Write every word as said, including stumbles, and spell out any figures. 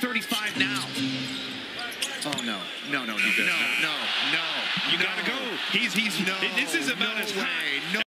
thirty-five now. Oh, no. No, no, no, no, no, no. You no. gotta go. He's, he's, No, this is about no as way. high. No.